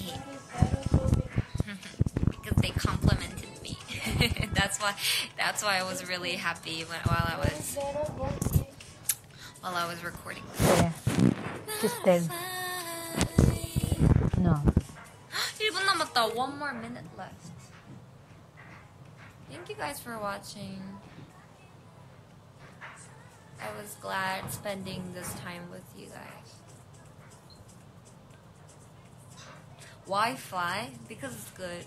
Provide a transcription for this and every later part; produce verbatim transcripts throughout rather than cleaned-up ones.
Because they complimented me. that's why that's why I was really happy when, while I was while I was recording. Yeah. Just then. No. 일 분 남았다. One more minute left. Thank you guys for watching. I was glad spending this time with you guys. Wi-Fi? Because it's good.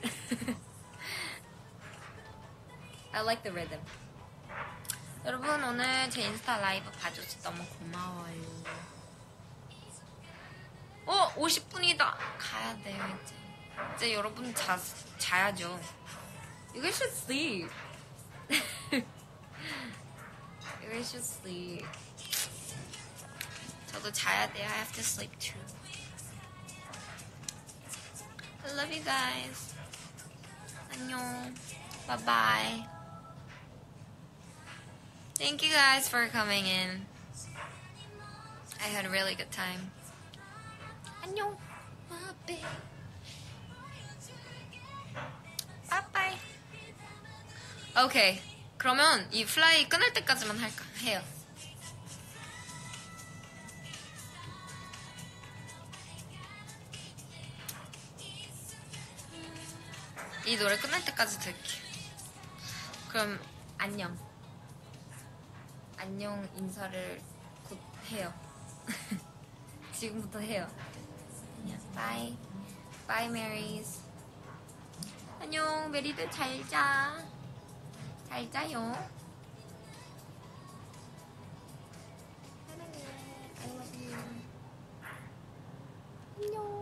I like the rhythm. 여러분 오늘 제 인스타 라이브 봐줘서 너무 고마워요. 어? 오십 분이다. 가야 돼요 이제. 이제 여러분 자, 자야죠. You guys should sleep. You guys should sleep. 저도 자야 돼요. I have to sleep too. I love you guys. 안녕. Bye bye. Thank you guys for coming in. I had a really good time. 안녕. Bye bye. Okay. 그러면 이 플라이 끊을 때까지만 할까 해요. 이 노래 끝날 때까지 들게. 그럼 안녕. 안녕 인사를 곧 해요. 지금부터 해요. 안녕. Bye. Bye, Marys. 안녕, 메리들 잘 자. 잘 자요. 사랑해. I love you. 안녕.